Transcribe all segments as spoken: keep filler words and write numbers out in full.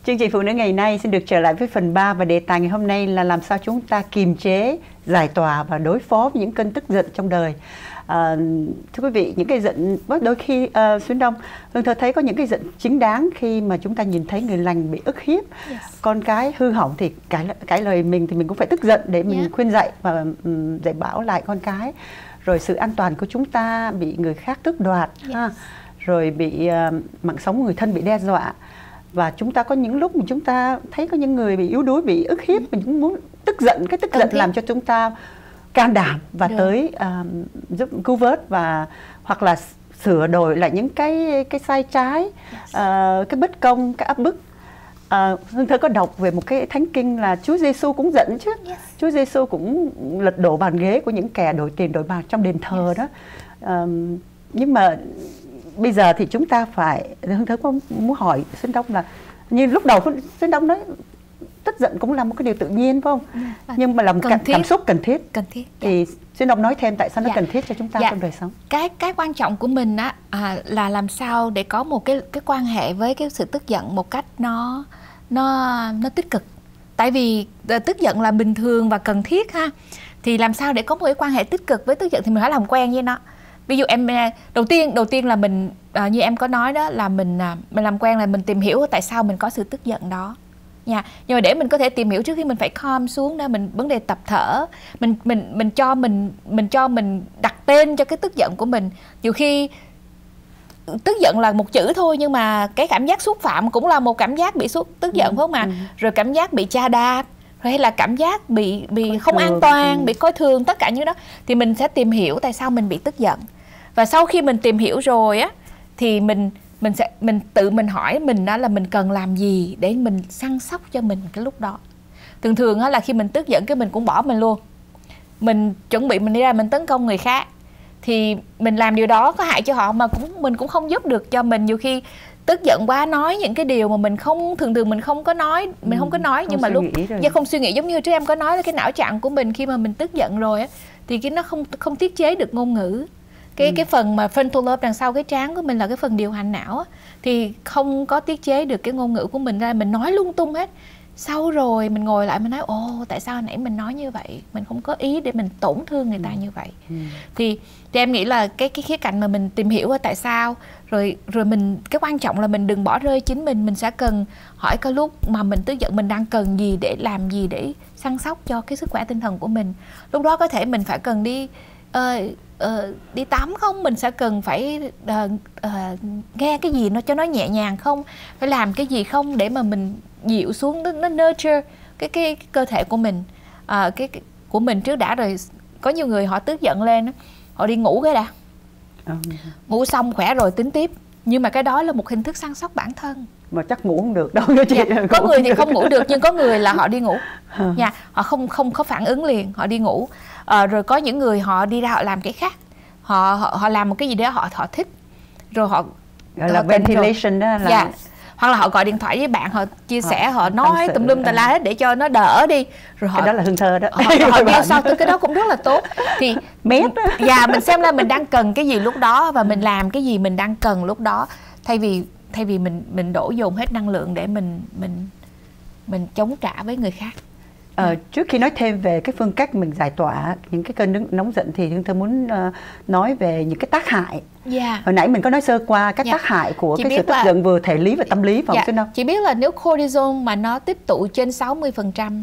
Chương trình Phụ nữ ngày nay xin được trở lại với phần ba và đề tài ngày hôm nay là làm sao chúng ta kiềm chế, giải tỏa và đối phó với những cơn tức giận trong đời. À, thưa quý vị, những cái giận đôi khi uh, Xuyến Đông, Hương Thơ thấy có những cái giận chính đáng khi mà chúng ta nhìn thấy người lành bị ức hiếp, yes. con cái hư hỏng thì cái cái lời mình thì mình cũng phải tức giận để mình yeah. khuyên dạy và um, dạy bảo lại con cái. Rồi sự an toàn của chúng ta bị người khác tước đoạt, yes. ha. Rồi bị uh, mạng sống của người thân bị đe dọa. Và chúng ta có những lúc mà chúng ta thấy có những người bị yếu đuối, bị ức hiếp, mình cũng muốn tức giận, cái tức giận làm cho chúng ta can đảm và Được. tới uh, giúp cứu vớt và hoặc là sửa đổi lại những cái cái sai trái, yes. uh, cái bất công, cái áp bức. Uh, Hương Thơ có đọc về một cái thánh kinh là Chúa Giêsu cũng giận chứ, yes. Chúa Giêsu cũng lật đổ bàn ghế của những kẻ đổi tiền đổi bạc trong đền thờ, yes. đó. Uh, nhưng mà bây giờ thì chúng ta phải, Hương Thơ có muốn hỏi Xuyến Đông là như lúc đầu Xuyến Đông nói tức giận cũng là một cái điều tự nhiên phải không? À, nhưng mà là một cảm, cảm xúc cần thiết. Cần thiết. Thì dạ. Xuyến Đông nói thêm tại sao dạ. nó cần thiết cho chúng ta dạ. trong đời sống. Cái cái quan trọng của mình á à, là làm sao để có một cái cái quan hệ với cái sự tức giận một cách nó nó nó tích cực. Tại vì tức giận là bình thường và cần thiết ha. Thì làm sao để có một cái quan hệ tích cực với tức giận thì mình phải làm quen với nó. Ví dụ em đầu tiên đầu tiên là mình à, như em có nói đó là mình à, mình làm quen là mình tìm hiểu tại sao mình có sự tức giận đó nha. Nhưng mà để mình có thể tìm hiểu trước khi mình phải calm xuống đó, mình vấn đề tập thở, mình mình mình cho mình mình cho mình đặt tên cho cái tức giận của mình. Nhiều khi tức giận là một chữ thôi nhưng mà cái cảm giác xúc phạm cũng là một cảm giác bị xúc tức giận, ừ, phải không ạ? Ừ. Rồi cảm giác bị chà đạp, rồi hay là cảm giác bị bị coi không thường. An toàn, ừ. bị coi thường, tất cả những đó thì mình sẽ tìm hiểu tại sao mình bị tức giận. Và sau khi mình tìm hiểu rồi á thì mình mình sẽ mình tự mình hỏi mình đó là mình cần làm gì để mình săn sóc cho mình cái lúc đó. Thường thường á là khi mình tức giận cái mình cũng bỏ mình luôn. Mình chuẩn bị mình đi ra mình tấn công người khác. Thì mình làm điều đó có hại cho họ mà cũng mình cũng không giúp được cho mình. Nhiều khi tức giận quá nói những cái điều mà mình không thường thường mình không có nói, mình ừ, không có nói không nhưng mà lúc do không suy nghĩ, giống như trước em có nói là cái não trạng của mình khi mà mình tức giận rồi á thì cái nó không không tiết chế được ngôn ngữ. Cái, ừ. cái phần mà frontal lobe đằng sau cái trán của mình là cái phần điều hành não á, thì không có tiết chế được cái ngôn ngữ của mình ra, mình nói lung tung hết. Sau rồi mình ngồi lại mình nói ồ tại sao nãy mình nói như vậy, mình không có ý để mình tổn thương người ta, ừ. như vậy. ừ. thì, thì em nghĩ là cái cái khía cạnh mà mình tìm hiểu là tại sao, rồi rồi mình cái quan trọng là mình đừng bỏ rơi chính mình. Mình sẽ cần hỏi cái lúc mà mình tức giận mình đang cần gì để làm gì để săn sóc cho cái sức khỏe tinh thần của mình. Lúc đó có thể mình phải cần đi uh, uh, đi tắm không, mình sẽ cần phải uh, uh, nghe cái gì nó cho nó nhẹ nhàng không, phải làm cái gì không để mà mình dịu xuống, nó, nó nurture cái, cái, cái cơ thể của mình, à, cái, cái của mình trước đã. Rồi có nhiều người họ tức giận lên họ đi ngủ cái đã, ừ. ngủ xong khỏe rồi tính tiếp. Nhưng mà cái đó là một hình thức săn sóc bản thân. Mà chắc ngủ không được đâu chị. Dạ. Có người thì không ngủ được nhưng có người là họ đi ngủ ừ. nha, họ không không có phản ứng liền, họ đi ngủ. À, rồi có những người họ đi ra họ làm cái khác, họ họ, họ làm một cái gì đó họ họ thích, rồi họ gọi là ventilation đó là dạ. Hoặc là họ gọi điện thoại với bạn, họ chia sẻ, họ, họ nói tùm lum tà la hết để cho nó đỡ đi. Rồi họ, cái đó là Hương Thơ đó. Họ, họ kêu sao cái đó cũng rất là tốt. Thì mét dạ, mình xem là mình đang cần cái gì lúc đó và mình làm cái gì mình đang cần lúc đó, thay vì thay vì mình mình đổ dồn hết năng lượng để mình mình mình chống trả với người khác. Ờ, trước khi nói thêm về cái phương cách mình giải tỏa những cái cơn nóng giận thì Hương Thơ muốn uh, nói về những cái tác hại. Yeah. Hồi nãy mình có nói sơ qua các yeah. tác hại của chị cái sự tức là... giận vừa thể lý và tâm lý, phải yeah. không không? Chị biết là nếu cortisol mà nó tích tụ trên sáu mươi phần trăm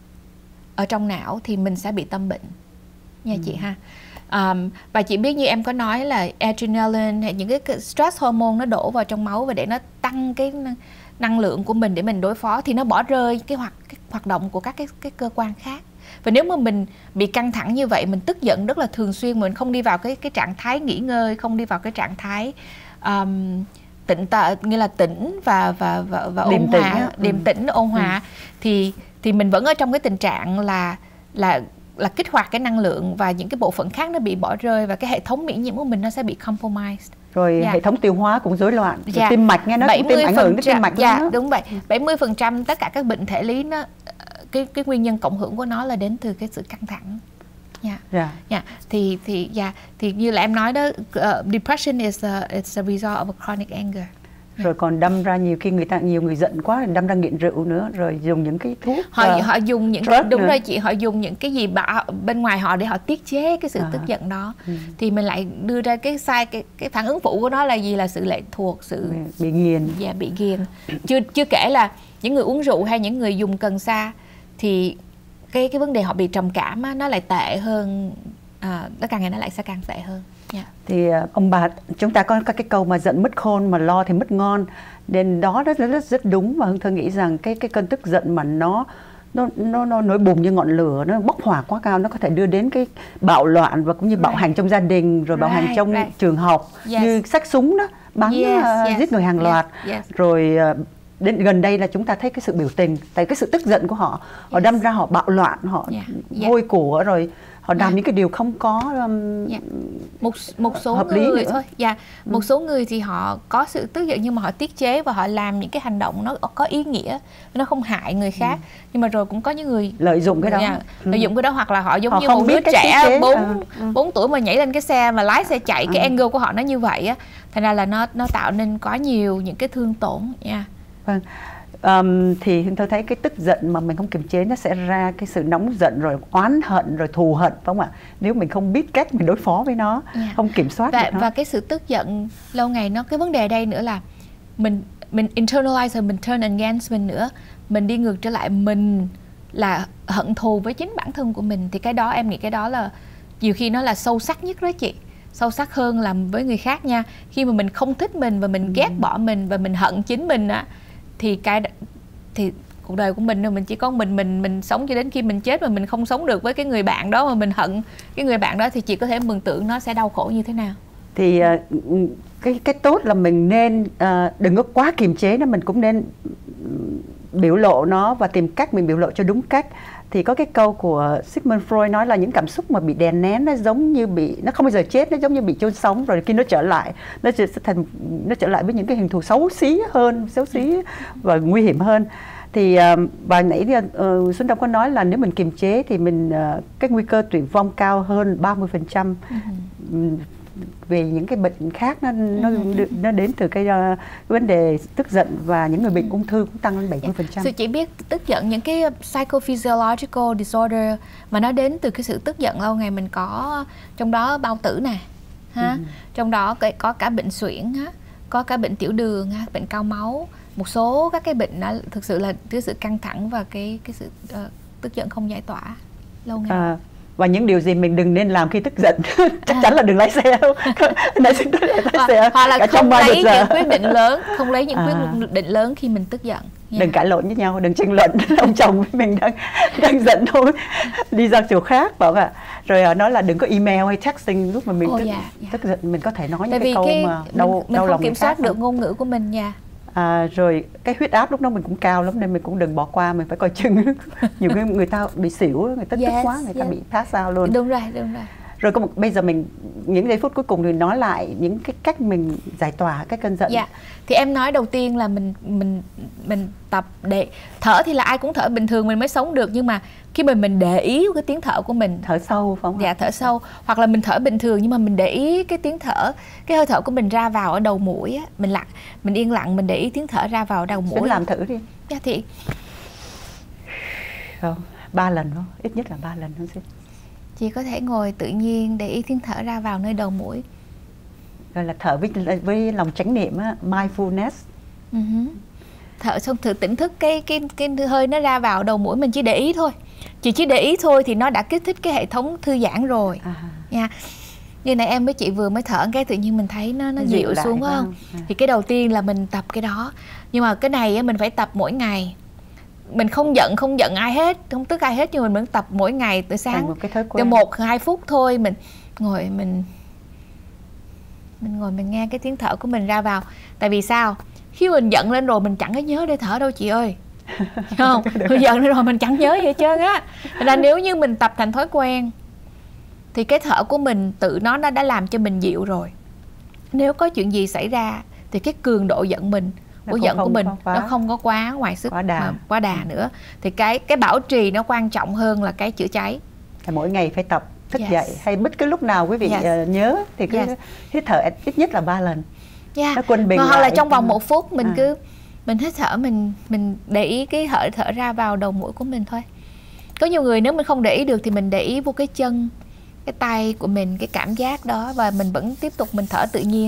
ở trong não thì mình sẽ bị tâm bệnh nha, ừ. chị ha. Um, và chị biết như em có nói là adrenaline hay những cái stress hormone nó đổ vào trong máu và để nó tăng cái năng lượng của mình để mình đối phó, thì nó bỏ rơi cái hoạt cái hoạt động của các cái cái cơ quan khác. Và nếu mà mình bị căng thẳng như vậy, mình tức giận rất là thường xuyên, mình không đi vào cái cái trạng thái nghỉ ngơi, không đi vào cái trạng thái um, tĩnh tạ, nghĩa là tĩnh và và và, và ôn hòa, điềm tĩnh ôn hòa, ừ. thì thì mình vẫn ở trong cái tình trạng là là là kích hoạt cái năng lượng và những cái bộ phận khác nó bị bỏ rơi, và cái hệ thống miễn nhiễm của mình nó sẽ bị compromised. Rồi yeah. hệ thống tiêu hóa cũng rối loạn, yeah. tim mạch nghe nó cũng tim ảnh hưởng đến tim mạch. Dạ yeah, đúng vậy. bảy mươi phần trăm tất cả các bệnh thể lý nó cái cái nguyên nhân cộng hưởng của nó là đến từ cái sự căng thẳng. Dạ. Yeah. Yeah. Thì thì dạ yeah. thì như là em nói đó, uh, depression is a, it's a result of a chronic anger. rồi còn đâm ra nhiều khi người ta nhiều người giận quá đâm ra nghiện rượu nữa, rồi dùng những cái thuốc họ uh, họ dùng những cái, đúng nữa. rồi chị, họ dùng những cái gì bảo bên ngoài họ để họ tiết chế cái sự à. tức giận đó. ừ. Thì mình lại đưa ra cái sai cái cái phản ứng phụ của nó là gì, là sự lệ thuộc, sự bị nghiền. Dạ, bị ghiền. Chưa chưa kể là những người uống rượu hay những người dùng cần sa thì cái cái vấn đề họ bị trầm cảm á, nó lại tệ hơn, à, nó càng ngày nó lại sẽ càng tệ hơn. Yeah. Thì ông bà chúng ta có các cái câu mà giận mất khôn mà lo thì mất ngon, nên đó rất rất rất đúng. Và Hương Thơ nghĩ rằng cái cái cơn tức giận mà nó nó nó nó nổi bùng như ngọn lửa, nó bốc hỏa quá cao, nó có thể đưa đến cái bạo loạn và cũng như bạo right. hành trong gia đình, rồi bạo right, hành trong right. trường học, yes. như xách súng đó, bắn yes, uh, yes. giết người hàng loạt, yes, yes. rồi uh, đến gần đây là chúng ta thấy cái sự biểu tình, tại cái sự tức giận của họ, yes. họ đâm ra họ bạo loạn, họ yeah. Yeah. hôi của, rồi họ làm yeah. những cái điều không có um, yeah. một một số hợp người lý nữa. thôi. Dạ, ừ. một số người thì họ có sự tức giận nhưng mà họ tiết chế và họ làm những cái hành động nó có ý nghĩa, nó không hại người khác. Ừ. Nhưng mà rồi cũng có những người lợi dụng cái đó, yeah, ừ. lợi dụng cái đó, hoặc là họ giống họ như một đứa trẻ bốn à. ừ. bốn tuổi mà nhảy lên cái xe mà lái xe chạy, cái ừ. angle của họ nó như vậy á, thành ra là nó nó tạo nên quá nhiều những cái thương tổn nha. Yeah. Vâng. Um, thì tôi thấy cái tức giận mà mình không kiềm chế nó sẽ ra cái sự nóng giận, rồi oán hận, rồi thù hận, phải không ạ? Nếu mình không biết cách mình đối phó với nó, yeah. không kiểm soát và, được nó. Và cái sự tức giận lâu ngày, nó cái vấn đề ở đây nữa là mình mình internalize rồi mình turn against mình nữa, mình đi ngược trở lại, mình là hận thù với chính bản thân của mình. Thì cái đó em nghĩ cái đó là nhiều khi nó là sâu sắc nhất đó chị, sâu sắc hơn là với người khác nha. Khi mà mình không thích mình và mình ừ. ghét bỏ mình và mình hận chính mình á, thì cái thì cuộc đời của mình mình chỉ có mình mình mình sống cho đến khi mình chết, mà mình không sống được với cái người bạn đó mà mình hận cái người bạn đó, thì chị có thể mường tượng nó sẽ đau khổ như thế nào. Thì uh, cái cái tốt là mình nên uh, đừng có quá kiềm chế nó, mình cũng nên biểu lộ nó và tìm cách mình biểu lộ cho đúng cách. Thì có cái câu của Sigmund Freud nói là những cảm xúc mà bị đè nén nó giống như bị, nó không bao giờ chết, nó giống như bị chôn sống, rồi khi nó trở lại nó sẽ thành nó trở lại với những cái hình thù xấu xí hơn, xấu xí và nguy hiểm hơn. Thì và nãy thì, uh, Xuân Đông có nói là nếu mình kiềm chế thì mình uh, cái nguy cơ tử vong cao hơn ba mươi phần trăm. Uh-huh. Về những cái bệnh khác nó nó, uh-huh. nó đến từ cái, uh, cái vấn đề tức giận, và những người bệnh ung thư cũng tăng lên bảy mươi phần trăm. Sự chỉ biết tức giận, những cái psychophysiological disorder mà nó đến từ cái sự tức giận lâu ngày mình có, trong đó bao tử nè, ha, uh-huh. trong đó có cả bệnh suyễn ha, có cả bệnh tiểu đường ha, bệnh cao máu, một số các cái bệnh đó thực sự là cái sự căng thẳng và cái cái sự uh, tức giận không giải tỏa lâu ngày. À, và những điều gì mình đừng nên làm khi tức giận chắc à. chắn là đừng lái xe đâu. Lái xe, lái xe hoặc là không lấy những quyết định lớn, không lấy những à. quyết định lớn khi mình tức giận. Yeah. Đừng cãi lộn với nhau, đừng tranh luận. Ông chồng với mình đang đang giận thôi, đi ra chỗ khác, phải không ạ? Rồi nói là đừng có email hay texting lúc mà mình oh, tức, yeah, yeah. tức giận, mình có thể nói Tại những cái câu cái, mà đau mình, mình đau lòng không kiểm soát được ngôn ngữ của mình nha. À, rồi cái huyết áp lúc đó mình cũng cao lắm, nên mình cũng đừng bỏ qua, mình phải coi chừng. Nhiều người, người ta bị xỉu, người ta yes, tức quá, người yes. ta bị pass out luôn. Đúng rồi, đúng rồi. Rồi có một, bây giờ mình những giây phút cuối cùng thì nói lại những cái cách mình giải tỏa cái cơn giận. Dạ. Thì em nói đầu tiên là mình mình mình tập để thở, thì là ai cũng thở bình thường mình mới sống được, nhưng mà khi mà mình để ý cái tiếng thở của mình, thở sâu phải không? Dạ, thở sâu, hoặc là mình thở bình thường nhưng mà mình để ý cái tiếng thở, cái hơi thở của mình ra vào ở đầu mũi á, mình lặng, mình yên lặng, mình để ý tiếng thở ra vào ở đầu mũi. Mình làm thử đi. Dạ thì không, ba lần không? Ít nhất là ba lần thôi. Chị có thể ngồi tự nhiên để ý tiếng thở ra vào nơi đầu mũi. Gọi là thở với với lòng chánh niệm á, mindfulness. Uh-huh. Thở xong thử tỉnh thức cái cái cái hơi nó ra vào đầu mũi, mình chỉ để ý thôi. Chị chỉ để ý thôi thì nó đã kích thích cái hệ thống thư giãn rồi. À. Nha. Như nãy em với chị vừa mới thở cái tự nhiên mình thấy nó nó dịu, dịu xuống, phải không? À. Thì cái đầu tiên là mình tập cái đó. Nhưng mà cái này á, mình phải tập mỗi ngày. Mình không giận không giận ai hết, không tức ai hết, nhưng mình vẫn tập mỗi ngày từ sáng từ một hai phút thôi, mình ngồi mình mình ngồi mình nghe cái tiếng thở của mình ra vào. Tại vì sao? Khi mình giận lên rồi mình chẳng có nhớ để thở đâu chị ơi. Không, mình giận lên rồi mình chẳng nhớ gì hết trơn á. Là nếu như mình tập thành thói quen thì cái thở của mình tự nó đã, đã làm cho mình dịu rồi. Nếu có chuyện gì xảy ra thì cái cường độ giận mình của giận của mình nó không có quá ngoài sức, quá đà, mà quá đà nữa. Thì cái cái bảo trì nó quan trọng hơn là cái chữa cháy. Mỗi ngày phải tập thức yes. dậy hay bất cứ lúc nào quý vị yes. uh, nhớ thì cứ yes. hít thở ít nhất là ba lần. Yeah. Nó quân bình. Hoặc là trong vòng một phút mình à. cứ mình hít thở, mình mình để ý cái thở thở ra vào đầu mũi của mình thôi. Có nhiều người nếu mình không để ý được thì mình để ý vô cái chân, cái tay của mình, cái cảm giác đó, và mình vẫn tiếp tục mình thở tự nhiên.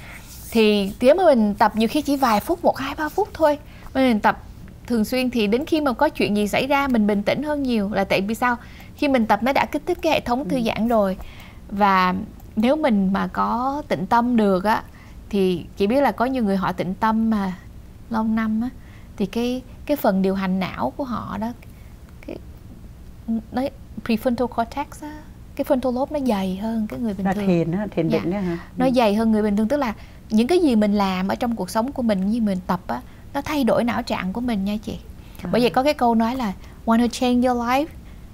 Thì nếu mà mình tập nhiều khi chỉ vài phút, một hai ba phút thôi, mình tập thường xuyên thì đến khi mà có chuyện gì xảy ra mình bình tĩnh hơn nhiều. Là tại vì sao? Khi mình tập nó đã kích thích cái hệ thống thư giãn rồi. Và nếu mình mà có tĩnh tâm được á, thì chỉ biết là có nhiều người họ tĩnh tâm mà lâu năm á, thì cái cái phần điều hành não của họ đó, cái đấy, prefrontal cortex á, cái frontal lobe nó dày hơn cái người bình là thường. Thiền á, thiền định dạ. á hả? Nó ừ. dày hơn người bình thường, tức là những cái gì mình làm ở trong cuộc sống của mình, như mình tập á, nó thay đổi não trạng của mình nha chị. À. Bởi vậy có cái câu nói là want to change your life,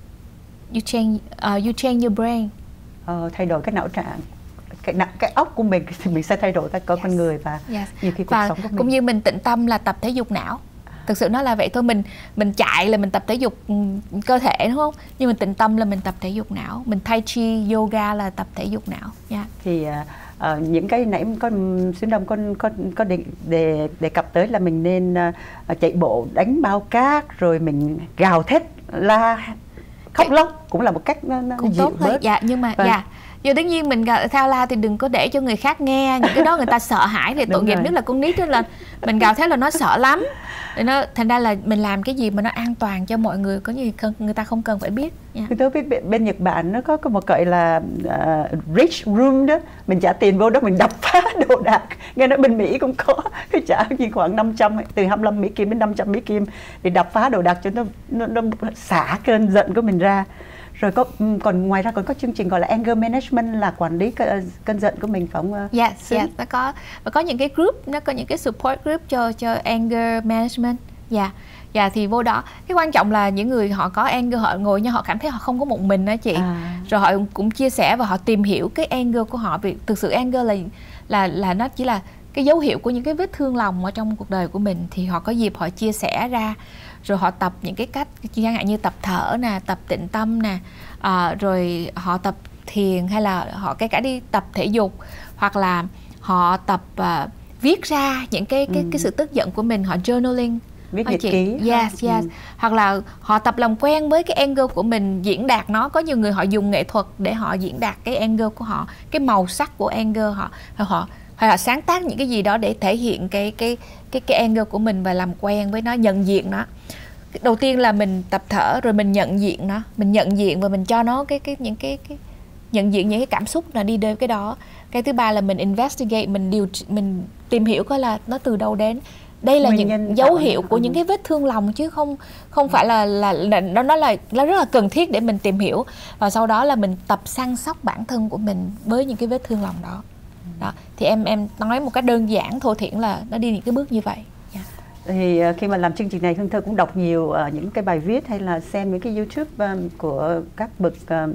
you change uh, you change your brain. Ờ, thay đổi cái não trạng, cái não, cái óc của mình thì mình sẽ thay đổi các yes. con người và yes. nhiều khi cuộc và sống của mình. Cũng như mình tĩnh tâm là tập thể dục não. Thực sự nó là vậy thôi. Mình mình chạy là mình tập thể dục cơ thể, đúng không? Nhưng mình tĩnh tâm là mình tập thể dục não. Mình tai chi, yoga là tập thể dục não. Yeah. Thì uh, những cái nãy con Xuyến Đông con có có đề, đề đề cập tới là mình nên uh, chạy bộ, đánh bao cát, rồi mình gào thét, la, khóc lóc cũng là một cách nó, nó cũng dịu tốt thôi. bớt. Dạ, nhưng mà vâng. dạ. Nhưng tất nhiên mình gào thao la thì đừng có để cho người khác nghe, những cái đó người ta sợ hãi thì tội nghiệp, nhất là con nít, là mình gào thét là nó sợ lắm. Nó thành ra là mình làm cái gì mà nó an toàn cho mọi người, có gì người ta không cần phải biết. Yeah. Tôi biết bên, bên Nhật Bản nó có, có một gọi là uh, rich room đó, mình trả tiền vô đó mình đập phá đồ đạc. Nghe nói bên Mỹ cũng có cái trả gì khoảng năm trăm, từ hai mươi lăm Mỹ Kim đến năm trăm Mỹ Kim để đập phá đồ đạc cho nó, nó, nó xả cơn giận của mình ra. Rồi có còn ngoài ra còn có chương trình gọi là anger management, là quản lý cơn giận của mình, phải không? Yes, yes, nó có, và có những cái group, nó có những cái support group cho cho anger management. Dạ. Yeah. Dạ yeah, thì vô đó, cái quan trọng là những người họ có anger, họ ngồi nhưng họ cảm thấy họ không có một mình đó chị. À. Rồi họ cũng chia sẻ và họ tìm hiểu cái anger của họ, vì thực sự anger là là là nó chỉ là cái dấu hiệu của những cái vết thương lòng ở trong cuộc đời của mình, thì họ có dịp họ chia sẻ ra. Rồi họ tập những cái cách chẳng hạn như tập thở nè, tập tĩnh tâm nè, à, rồi họ tập thiền, hay là họ cái cả đi tập thể dục, hoặc là họ tập uh, viết ra những cái cái ừ. cái sự tức giận của mình, họ journaling, viết nhật ký. Yes, yes. Ừ. Hoặc là họ tập làm quen với cái anger của mình, diễn đạt nó. Có nhiều người họ dùng nghệ thuật để họ diễn đạt cái anger của họ, cái màu sắc của anger họ, họ hay là sáng tác những cái gì đó để thể hiện cái cái cái cái anger của mình và làm quen với nó, nhận diện nó. Đầu tiên là mình tập thở, rồi mình nhận diện nó, mình nhận diện và mình cho nó cái cái những cái cái nhận diện những cái cảm xúc là đi đến cái đó. Cái thứ ba là mình investigate, mình điều mình tìm hiểu coi là nó từ đâu đến. Đây là Nguyên những dấu hiệu của những cái vết thương lòng, chứ không không phải là là, là nó nó là nó rất là cần thiết để mình tìm hiểu, và sau đó là mình tập săn sóc bản thân của mình với những cái vết thương lòng đó. Đó, thì em em nói một cách đơn giản thô thiển là nó đi những cái bước như vậy. Yeah. Thì khi mà làm chương trình này, Hương Thơ cũng đọc nhiều uh, những cái bài viết hay là xem những cái YouTube um, của các bậc uh,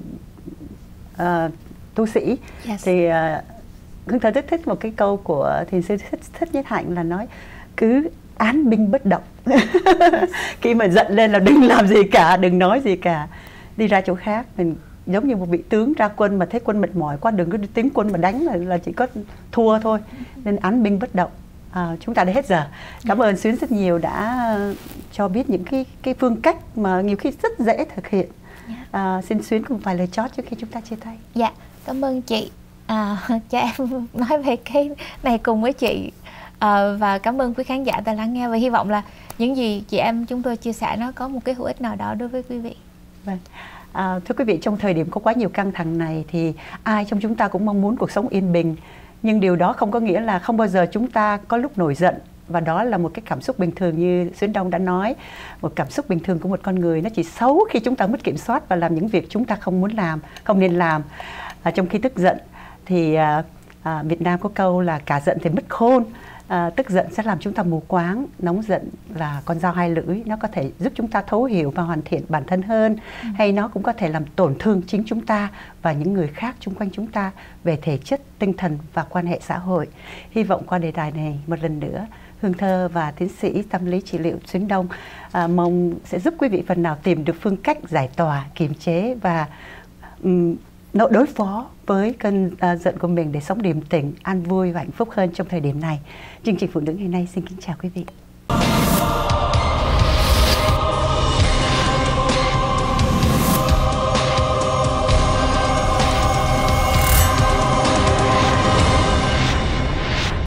uh, tu sĩ. Yes. Thì uh, Hương Thơ rất thích một cái câu của thiền sư Thích, Thích Nhất Hạnh là nói cứ án binh bất động. Yes. Khi mà giận lên là đừng làm gì cả, đừng nói gì cả, đi ra chỗ khác. Mình giống như một vị tướng ra quân mà thấy quân mệt mỏi quá, đừng có tiến quân mà đánh là, là chỉ có thua thôi. Nên án binh bất động. À, chúng ta đã hết giờ. Cảm ơn Xuyến rất nhiều đã cho biết những cái cái phương cách mà nhiều khi rất dễ thực hiện. À, xin Xuyến cùng vài lời chót trước khi chúng ta chia tay. Dạ, cảm ơn chị. À, cho em nói về cái này cùng với chị. À, và cảm ơn quý khán giả đã lắng nghe, và hy vọng là những gì chị em chúng tôi chia sẻ nó có một cái hữu ích nào đó đối với quý vị. Vâng. À, thưa quý vị, trong thời điểm có quá nhiều căng thẳng này thì ai trong chúng ta cũng mong muốn cuộc sống yên bình. Nhưng điều đó không có nghĩa là không bao giờ chúng ta có lúc nổi giận. Và đó là một cái cảm xúc bình thường như Xuyến Đông đã nói. Một cảm xúc bình thường của một con người, nó chỉ xấu khi chúng ta mất kiểm soát và làm những việc chúng ta không muốn làm, không nên làm. À, trong khi tức giận thì à, à, Việt Nam có câu là cả giận thì mất khôn. À, tức giận sẽ làm chúng ta mù quáng, nóng giận là con dao hai lưỡi, nó có thể giúp chúng ta thấu hiểu và hoàn thiện bản thân hơn, ừ. hay nó cũng có thể làm tổn thương chính chúng ta và những người khác xung quanh chúng ta về thể chất, tinh thần và quan hệ xã hội. Hy vọng qua đề tài này một lần nữa, Hương Thơ và tiến sĩ tâm lý trị liệu Xuyến Đông à, mong sẽ giúp quý vị phần nào tìm được phương cách giải tỏa, kiềm chế và um, nỗ đối phó với cơn uh, giận của mình để sống điềm tĩnh, an vui và hạnh phúc hơn trong thời điểm này. Chương trình Phụ nữ ngày nay xin kính chào quý vị.